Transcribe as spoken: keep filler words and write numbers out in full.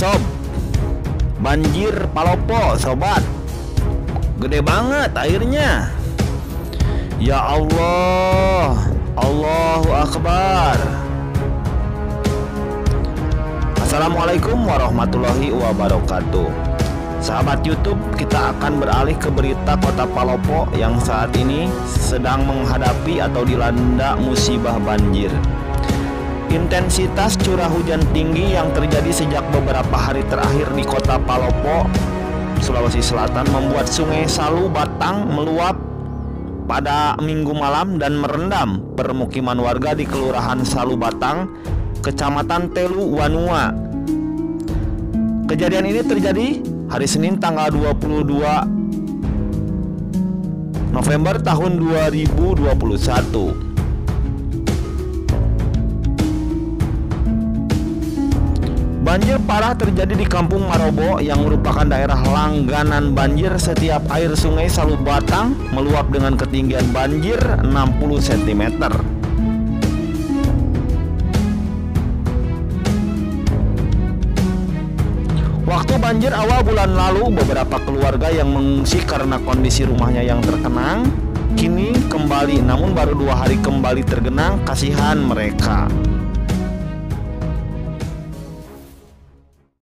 sob, banjir Palopo sobat, gede banget airnya. Ya Allah, Allahu Akbar. Assalamualaikum warahmatullahi wabarakatuh. Sahabat YouTube, kita akan beralih ke berita kota Palopo yang saat ini sedang menghadapi atau dilanda musibah banjir. Intensitas curah hujan tinggi yang terjadi sejak beberapa hari terakhir di kota Palopo, Sulawesi Selatan membuat sungai Salu Batang meluap pada Minggu malam dan merendam permukiman warga di Kelurahan Salu Batang, Kecamatan Telu Wanua. Kejadian ini terjadi hari Senin tanggal dua puluh dua November tahun dua ribu dua puluh satu. Banjir parah terjadi di Kampung Marobo yang merupakan daerah langganan banjir setiap air sungai Salu Batang meluap dengan ketinggian banjir enam puluh sentimeter. Waktu banjir awal bulan lalu, beberapa keluarga yang mengungsi karena kondisi rumahnya yang terkenang kini kembali, namun baru dua hari kembali tergenang. Kasihan mereka.